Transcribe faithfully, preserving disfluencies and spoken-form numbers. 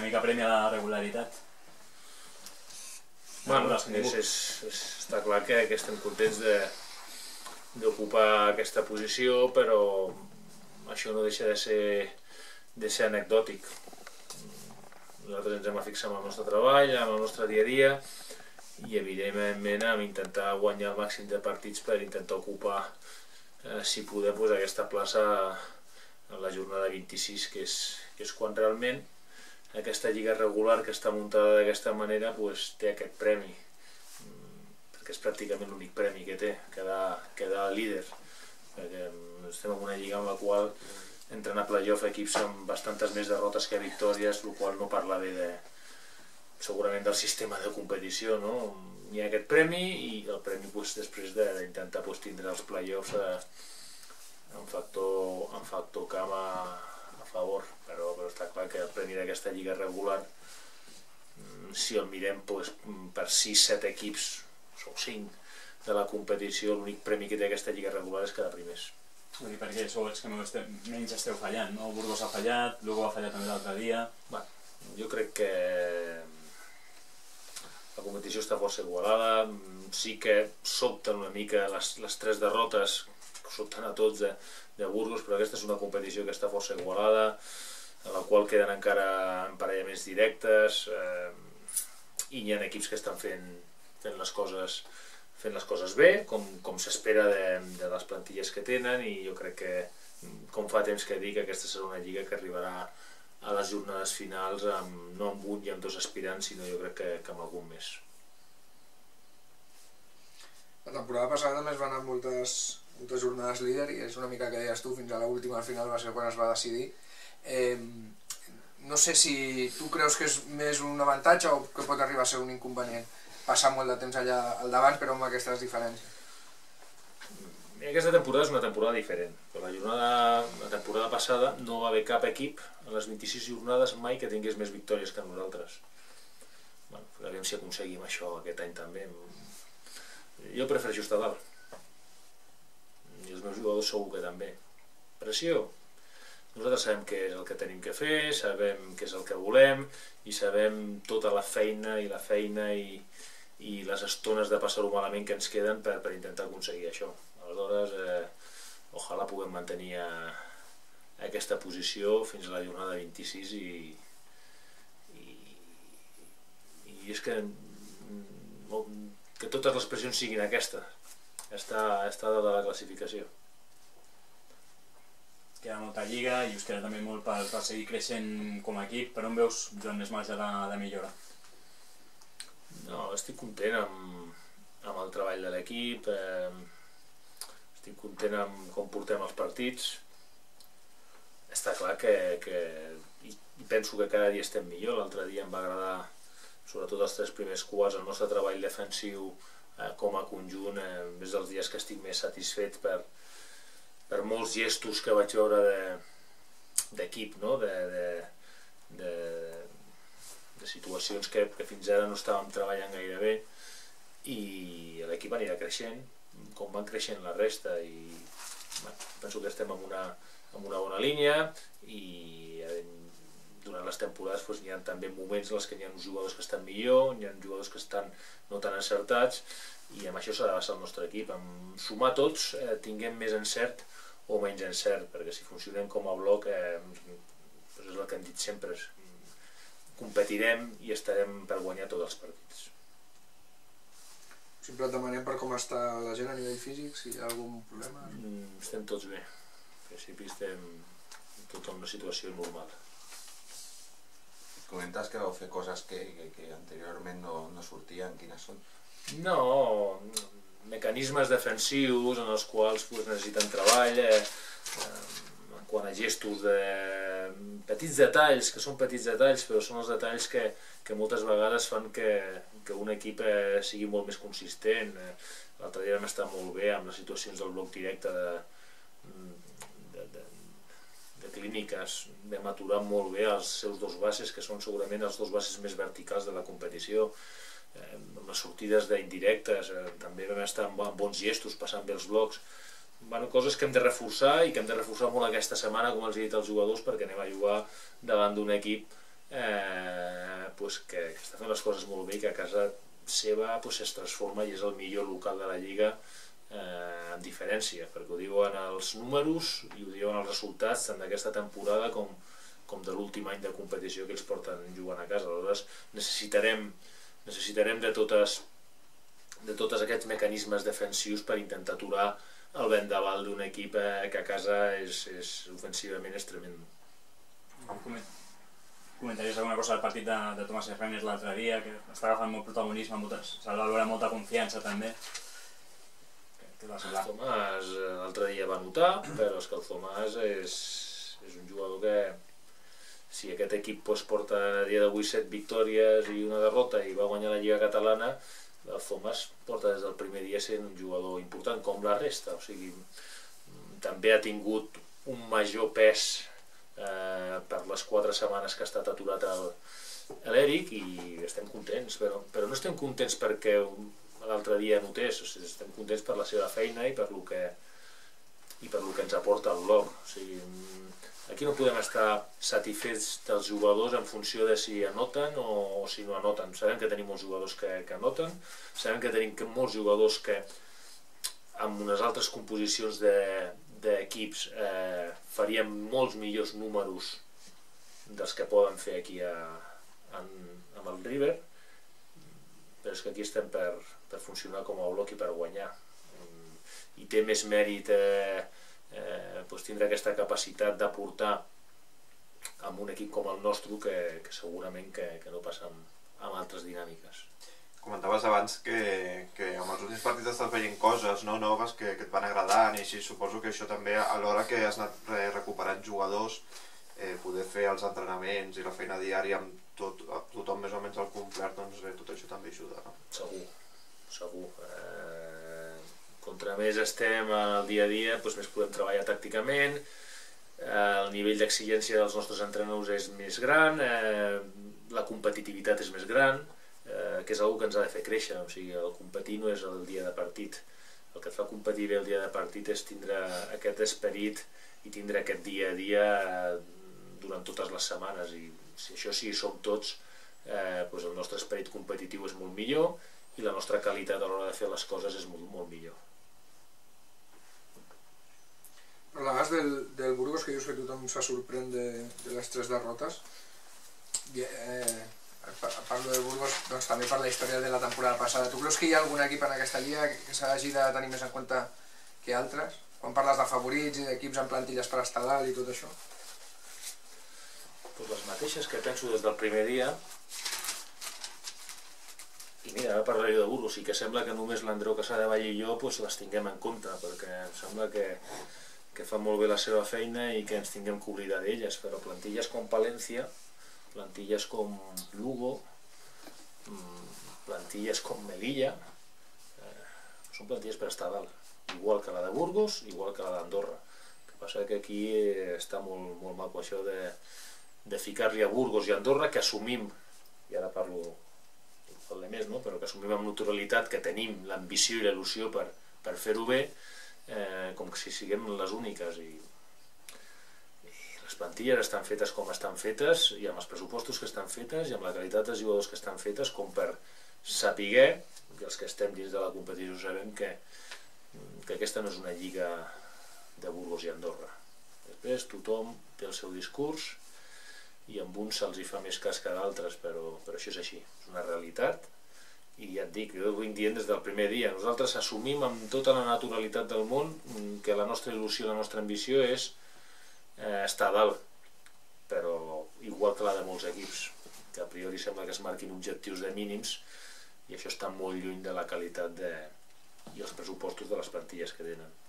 una mica premia la regularitat. Bueno, està clar que estem contents d'ocupar aquesta posició, però això no deixa de ser anecdòtic. Nosaltres ens hem de fixar en el nostre treball, en el nostre dia a dia, i evidentment hem intentar guanyar el màxim de partits per intentar ocupar, si podem, aquesta plaça en la jornada vint-i-sis, que és quan realment aquesta lliga regular que està muntada d'aquesta manera té aquest premi, perquè és pràcticament l'únic premi que té, quedar líder, perquè estem en una lliga en la qual entren a playoff equips amb bastantes més derrotes que victòries, el qual no parla bé segurament del sistema de competició. Hi ha aquest premi i el premi després d'intentar tindre els playoffs en factor camp a favor, però està clar que el premi d'aquesta lliga regular, si el mirem per sis set equips o cinc de la competició, l'únic premi que té aquesta lliga regular és quedar primers. Perquè sou els que menys esteu fallant, no? Burgos ha fallat, Lugo ha fallat també l'altre dia. Jo crec que la competició està força igualada, sí que sobten una mica les tres derrotes, sobten a tots de Burgos, però aquesta és una competició que està força igualada, en la qual queden encara emparellaments directes, i hi ha equips que estan fent les coses bé, com s'espera de les plantilles que tenen, i jo crec que, com fa temps que dic, aquesta serà una lliga que arribarà a les jornades finals no amb un i amb dos aspirants, sinó jo crec que amb algun més. La temporada passada també es van anar moltes jornades líder, i és una mica que deies tu, fins a l'última, al final va ser quan es va decidir. No sé si tu creus que és més un avantatge o que pot arribar a ser un inconvenient passar molt de temps allà al davant, però amb aquestes diferències. Aquesta temporada és una temporada diferent. La temporada passada no va haver cap equip en les vint-i-sis jornades mai que tingués més victòries que nosaltres. Aviam si aconseguim això aquest any també. Jo prefereixo estar dalt. I els meus jugadors segur que també. Pressió. Nosaltres sabem què és el que tenim que fer, sabem què és el que volem, i sabem tota la feina i la feina i les estones de passar-ho malament que ens queden per intentar aconseguir això. Aleshores, ojalà puguem mantenir aquesta posició fins a la jornada vint-i-sis, i és que que totes les pressions siguin aquesta, estar dalt de la classificació. Queda molta lliga i us queda també molt per seguir creixent com a equip. Per on veus, Joan, més marge de millora? No, estic content amb el treball de l'equip, estic content amb com portem els partits. Està clar que penso que cada dia estem millor. L'altre dia em va agradar, sobretot els tres primers quarts, el nostre treball defensiu com a conjunt. És dels dies que estic més satisfet per molts gestos que vaig veure d'equip, de situacions que fins ara no estàvem treballant gaire bé, i l'equip anirà creixent com van creixent la resta, i penso que estem en una bona línia, i durant les temporades hi ha també moments en què hi ha uns jugadors que estan millor, hi ha jugadors que estan no tan encertats, i amb això s'ha de basar el nostre equip, en sumar tots, tinguem més encert o menys encert, perquè si funcionem com a bloc és el que hem dit sempre, competirem i estarem per guanyar tots els partits. Sempre et demanem per com està la gent a nivell físic, si hi ha algun problema? Estem tots bé, en principi estem tot en una situació normal. Comentes que vau fer coses que anteriorment no sortien, quines són? No, mecanismes defensius en els quals necessiten treball, en quant a gestos de petits detalls, que són petits detalls, però són els detalls que moltes vegades fan que un equip sigui molt més consistent. L'altre dia vam estar molt bé amb les situacions del bloc directe de clíniques, vam aturar molt bé els seus dos bases, que són segurament els dos bases més verticals de la competició. Amb les sortides d'indirectes també vam estar amb bons gestos, passant bé els blocs, coses que hem de reforçar i que hem de reforçar molt aquesta setmana, com els he dit als jugadors, perquè anem a jugar davant d'un equip pues, que, que està fent les coses molt bé i que a casa seva pues, es transforma i és el millor local de la Lliga eh, amb diferència, perquè ho diuen els números i ho diuen els resultats tant d'aquesta temporada com, com de l'últim any de competició que ells porten jugant a casa. Aleshores necessitarem, necessitarem de totes de tots aquests mecanismes defensius per intentar aturar el vendaval d'un equip eh, que a casa és, és ofensivament és tremendo. Comentaries alguna cosa del partit de, de Tomàs Hernández l'altre dia, que està agafant molt protagonisme, moltes, se'l va veure molta confiança també. Què va semblar? El Tomàs l'altre dia va notar, però és que el Tomàs és, és un jugador que si aquest equip pues, porta a dia d'avui set victòries i una derrota i va guanyar la Lliga Catalana, el Tomàs porta des del primer dia sent un jugador important com la resta, o sigui, també ha tingut un major pes eh, per les quatre setmanes que ha estat aturat l'Eric i estem contents, però, però no estem contents perquè l'altre dia notés, o sigui, estem contents per la seva feina i per lo que, i per lo que ens aporta el blog. O sigui, aquí no podem estar satisfets dels jugadors en funció de si anoten o, o si no anoten. Sabem que tenim molts jugadors que, que anoten, sabem que tenim molts jugadors que amb unes altres composicions d'equips de, eh, farien molts millors números dels que poden fer aquí a, en, amb el River, però és que aquí estem per, per funcionar com a bloc i per guanyar. I té més mèrit eh, Eh, pues tindre aquesta capacitat d'aportar amb un equip com el nostre que, que segurament que, que no passa amb, amb altres dinàmiques. Comentaves abans que, que amb els últims partits estàs veient coses no, noves que, que et van agradant i així suposo que això també a l'hora que has anat recuperant jugadors eh, poder fer els entrenaments i la feina diària amb tot, tothom més o menys al complet, doncs eh, tot això també ajuda, no? Segur, segur. Eh... Contra més estem al dia a dia, doncs més podem treballar tàcticament, el nivell d'exigència dels nostres entrenadors és més gran, eh, la competitivitat és més gran, eh, que és una que ens ha de fer créixer, o sigui, el competir no és el dia de partit. El que et fa competir bé el dia de partit és tindre aquest esperit i tindre aquest dia a dia durant totes les setmanes, i si això sí som tots, eh, doncs el nostre esperit competitiu és molt millor i la nostra qualitat a l'hora de fer les coses és molt, molt millor. Parlaves del, del Burgos, que dius que tothom se sorprèn de, de les tres derrotes. I, eh, parlo del Burgos doncs, també per la història de la temporada passada. Tu creus que hi ha algun equip en aquesta lliga que s'hagi de tenir més en compte que altres? Quan parles de favorits i d'equips en plantilles per estar dalt i tot això? Pues les mateixes que penso des del primer dia. I mira, ara parlaré de Burgos, i que sembla que només l'Andreu Casadevall i jo pues, les tinguem en compte, perquè em sembla que, que fa molt bé la seva feina i que ens tinguem que oblidar d'elles, però plantilles com Palència, plantilles com Lugo, plantilles com Melilla, eh, són plantilles per estar dalt, igual que la de Burgos, igual que la d'Andorra. El que passa que aquí està molt, molt maco això de, de ficar-li a Burgos i a Andorra, que assumim, i ara parlo de més, no? Però que assumim amb naturalitat que tenim l'ambició i l'il·lusió per, per fer-ho bé, eh, com que si siguem les úniques, i, i les plantilles estan fetes com estan fetes, i amb els pressupostos que estan fetes, i amb la qualitat dels jugadors que estan fetes, com per saber, i els que estem dins de la competició sabem que, que aquesta no és una lliga de Burgos i Andorra. Després tothom té el seu discurs, i amb uns se'ls hi fa més cas que d'altres, però, però això és així, és una realitat, i ja et dic, jo ho vinc dient des del primer dia, nosaltres assumim amb tota la naturalitat del món que la nostra il·lusió, la nostra ambició és eh, estar a dalt, però igual que la de molts equips, que a priori sembla que es marquin objectius de mínims, i això està molt lluny de la qualitat de, i els pressupostos de les plantilles que tenen.